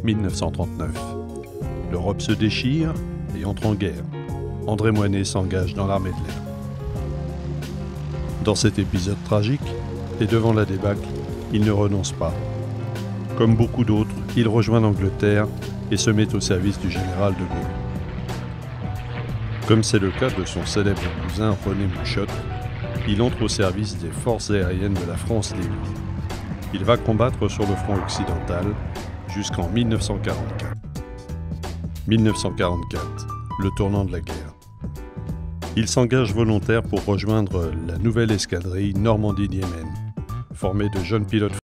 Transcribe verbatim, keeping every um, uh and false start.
mille neuf cent trente-neuf. L'Europe se déchire et entre en guerre. André Moinet s'engage dans l'armée de l'air. Dans cet épisode tragique, et devant la débâcle, il ne renonce pas. Comme beaucoup d'autres, il rejoint l'Angleterre et se met au service du général de Gaulle. Comme c'est le cas de son célèbre cousin René Mouchotte, il entre au service des forces aériennes de la France libre. Il va combattre sur le front occidental jusqu'en mille neuf cent quarante-quatre. mille neuf cent quarante-quatre, le tournant de la guerre. Il s'engage volontaire pour rejoindre la nouvelle escadrille Normandie-Niemen, formée de jeunes pilotes